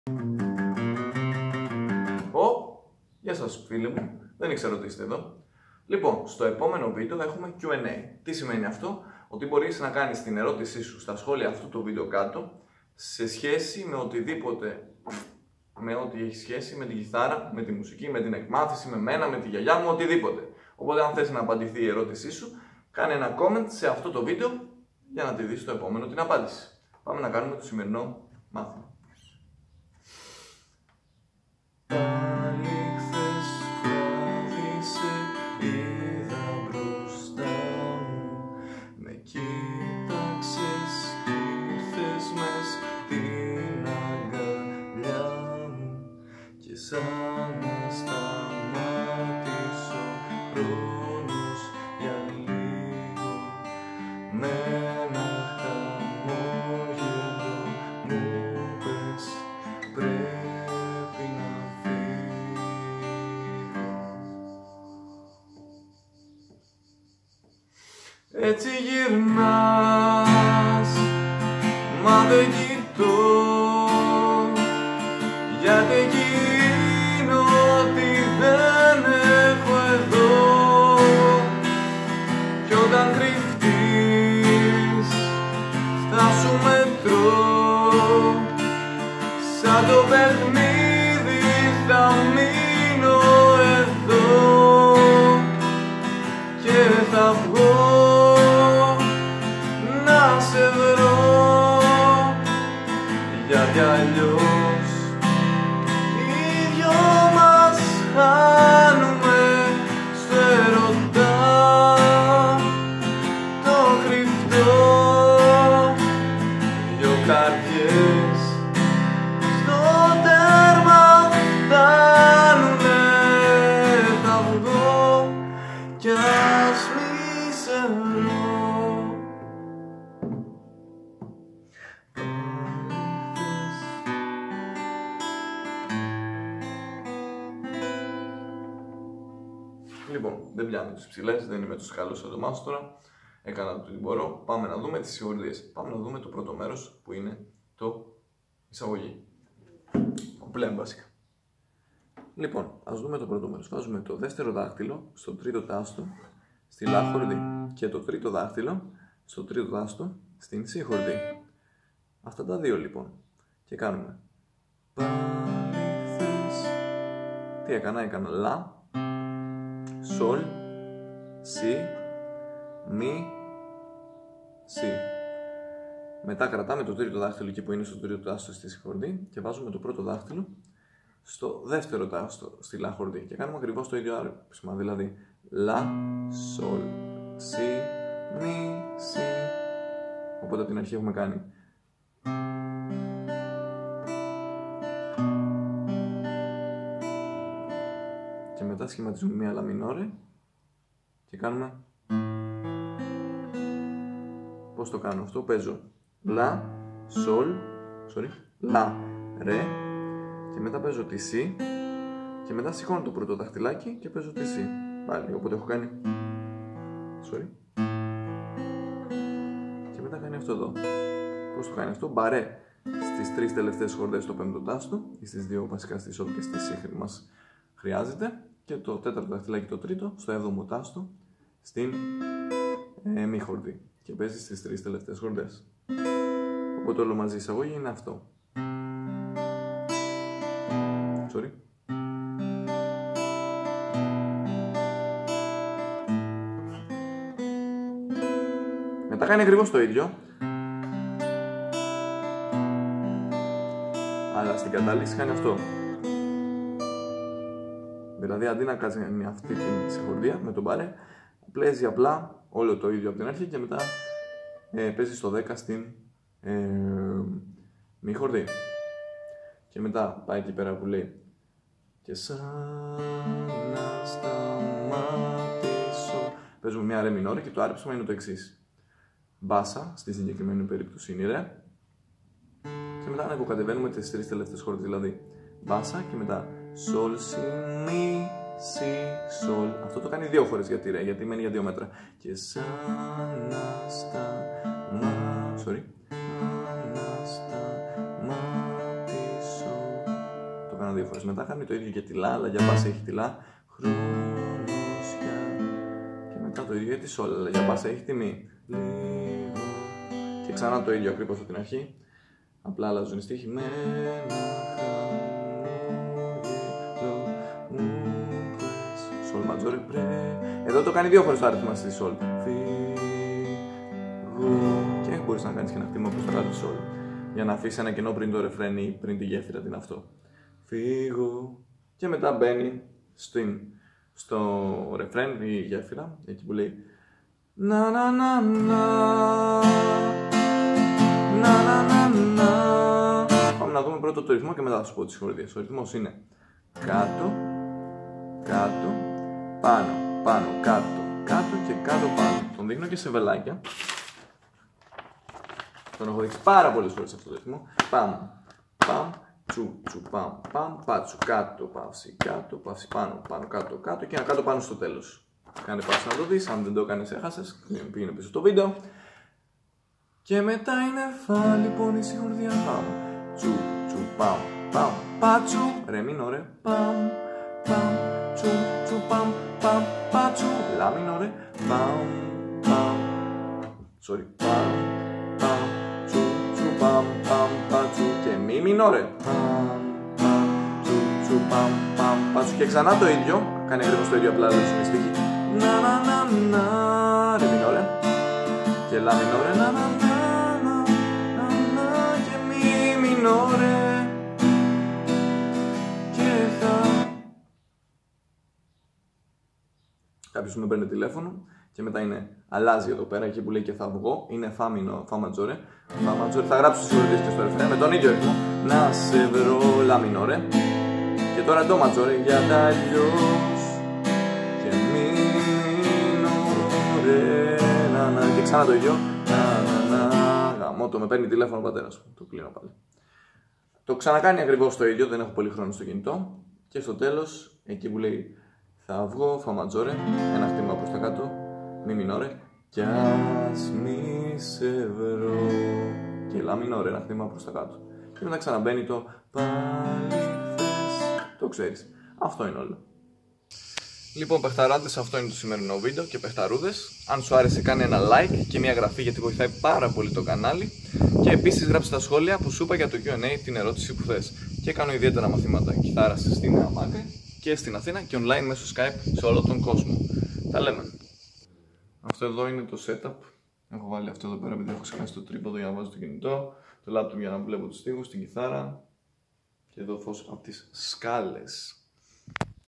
Γεια σας φίλοι μου, δεν ήξερα ότι είστε εδώ. Λοιπόν, στο επόμενο βίντεο έχουμε Q&A. Τι σημαίνει αυτό? Ότι μπορείς να κάνεις την ερώτησή σου στα σχόλια αυτού του βίντεο κάτω σε σχέση με οτιδήποτε, με ό,τι έχει σχέση με την κιθάρα, με τη μουσική, με την εκμάθηση, με μένα, με τη γιαγιά μου, οτιδήποτε. Οπότε αν θες να απαντηθεί η ερώτησή σου, κάνε ένα comment σε αυτό το βίντεο για να τη δεις στο επόμενο την απάντηση. Πάμε να κάνουμε το σημερινό μάθημα. Σαν να σταματήσω χρόνος για λίγο, με ένα χαμόγελο μου πες πρέπει να φύγω. Έτσι γυρνάς, μα δεν κοιτώ, γιατί εκείνο ότι δεν έχω εδώ. Κι όταν κρυφτείς θα σου μετρώ, σαν το παιχνίδι θα μείνω εδώ και θα βγω να σε βρω, γιατί αλλιώς χάνουμε στο ερωτά το κρυφτό, δυο καρδιές στο τέρμα φτάνουνε. Θα βγω κι ας μη σε βρω. Λοιπόν, δεν πιάνω τους ψηλές, δεν είμαι τόσο καλός οντομάς τώρα. Έκανα το τι μπορώ. Πάμε να δούμε τις συγχωρητίες. Πάμε να δούμε το πρώτο μέρος που είναι το εισαγωγή. Ο πλέον βασικά. Λοιπόν, ας δούμε το πρώτο μέρος. Βάζουμε το δεύτερο δάχτυλο στο τρίτο τάστο στη λα χορδή και το τρίτο δάχτυλο στο τρίτο τάστο στην σι χορδή. Αυτά τα δύο λοιπόν. Και κάνουμε. Τι έκανα? Έκανα λα, Sol, Si, Mi, Si. Μετά κρατάμε το τρίτο δάχτυλο εκεί που είναι στο τρίτο τάστο στη χορδή και βάζουμε το πρώτο δάχτυλο στο δεύτερο τάστο στη λα χορδή και κάνουμε ακριβώς το ίδιο άρπισμα, δηλαδή λα, Sol, Si, Mi, Si. Οπότε από την αρχή έχουμε κάνει και μετά σχηματίζουμε μία λα μινόρε και κάνουμε. Πώς το κάνω αυτό? Παίζω λα, σολ, λα, ρε και μετά παίζω τη σι και μετά σηκώνω το πρώτο δαχτυλάκι και παίζω τη σι πάλι, οπότε έχω κάνει και μετά κάνει αυτό εδώ. Πώς το κάνει αυτό? Μπαρέ στις τρεις τελευταίες χορδές στο πέμπτο τάστο ή στις δύο βασικά, στη σολ και στη σι μας χρειάζεται, και το τέταρτο δαχτυλάκι το τρίτο στο έβδομο τάστο στην μη χορδή και παίζει στις τρεις τελευταίες χορδές. Οπότε όλο μαζί η εισαγωγή είναι αυτό. Μετά κάνει ακριβώς το ίδιο, αλλά στην κατάληξη κάνει αυτό. Δηλαδή αντί να κάνει αυτή την συγχορδία με τον μπαρέ, παίζει απλά όλο το ίδιο από την αρχή και μετά παίζει στο 10 στην μη χορδή. Και μετά πάει εκεί πέρα που λέει και σαν να σταματήσω. Παίζουμε μια ρε μινόρε και το άρπισμα είναι το εξής. Μπάσα, στη συγκεκριμένη περίπτωση είναι ρε. Και μετά ανακοκατεβαίνουμε τις τρεις τελευταίες χορδές, δηλαδή μπάσα και μετά Sol, Si, Mi, Si, Sol. Αυτό το κάνει δύο φορές γιατί ρε, γιατί μένει για 2 μέτρα. Και σαν να σταματήσω. έκανα 2 φορές. Μετά κάνει το ίδιο για τη λα, αλλά για μπάσα έχει τη λα. Χρονοσιά. Και μετά το ίδιο για τη σόλ, αλλά για μπάσα έχει τη μη. Λίγο. Και ξανά το ίδιο ακριβώς από την αρχή. Απλά αλλάζουν οι στίχοι. Με ένα χαμόγελο μου πες. Σολ ματζόρε πρέ. Εδώ το κάνει 2 φορές το αριθμό στη σολ. Και μπορείς να κάνεις και ένα χτύπημα προς το κάτω σόλ. Για να αφήσει ένα κενό πριν το ρεφρέν ή πριν τη γέφυρα, τι είναι αυτό. Φύγω. Και μετά μπαίνει στο ρεφρέν ή γέφυρα, εκεί που λέει να να να να να να να να. Πάμε να δούμε πρώτο το ρυθμό και μετά θα σου πω τις χορδίες. Ο ρυθμός είναι κάτω, κάτω, πάνω, πάνω, κάτω, κάτω και κάτω πάνω. Τον δείχνω και σε βελάκια. Τον έχω δείξει πάρα πολλές φορές αυτό το ρυθμό. Παμ, παμ, τσου, τσου, παμ, παμ, πάτσου, κάτω, παύση, κάτω, παύση, πάνω, πάνω, κάτω, κάτω και ένα κάτω πάνω στο τέλος. Κάνε παύση να το δεις, αν δεν το κάνεις έχασες, πήγαινε πίσω στο βίντεο. Και μετά είναι φα, λοιπόν η συγχορδία, παμ, τσου, τσου, παμ, παμ, πάτσου, ρε μινόρε, παμ, παμ, τσου, τσου, παμ, παμ, πάτσου, λα μινόρε, παμ, παμ, sorry, παμ, παμ, τσου, τσου, παμ, παμ, πάτσου και μη μινόρε, παμ, παμ, τσου, τσου, παμ, παμ, πάτσου και ξανά το ίδιο, κάνει ακριβώς το ίδιο απλά δεν είναι στίχη, να να να να, ρε μινόρε και λα μινόρε, να να να να να και μη μινόρε και θα... Κάποιος με παίρνει τηλέφωνο και μετά είναι, αλλάζει εδώ πέρα, εκεί που λέει και θα βγω, είναι φα ματζόρε, φα ματζόρε, θα γράψω τις χορδίες και στο ρεφρέν με τον ίδιο ρυθμό, να σε βρω, λα μινόρε και τώρα το ματζόρε για τα αλλιώς και μη μινόρε, να να και ξανά το ίδιο, να να να, γαμώτο, με παίρνει τηλέφωνο ο πατέρας μου, το κλείνω πάλι. Το ξανακάνει ακριβώς το ίδιο, δεν έχω πολύ χρόνο στο κινητό και στο τέλος, εκεί που λέει θα βγω, φα ματζόρε, ένα χτύπημα προς τα κάτω, μη μινόρε κι ας μη σε βρω και λα μινόρε, ένα χτύπημα προς τα κάτω και μετά ξαναμπαίνει το πάλι θες, το ξέρεις. Αυτό είναι όλο. Λοιπόν παιχταράδες, αυτό είναι το σημερινό βίντεο και παιχταρούδες, αν σου άρεσε κάνε ένα like και μια εγγραφή γιατί βοηθάει πάρα πολύ το κανάλι και επίσης γράψε τα σχόλια που σου είπα για το Q&A την ερώτηση που θες και κάνω ιδιαίτερα μαθήματα κιθάρας στη Νέα Μάγκα και στην Αθήνα και online μέσω Skype σε όλο τον κόσμο. Τα λέμε. Αυτό εδώ είναι το setup. Έχω βάλει αυτό εδώ πέρα επειδή έχω ξεχάσει το τρίποδο για να βάζω το κινητό, το laptop για να βλέπω τους στίχους, την κιθάρα και εδώ φως από τις σκάλες.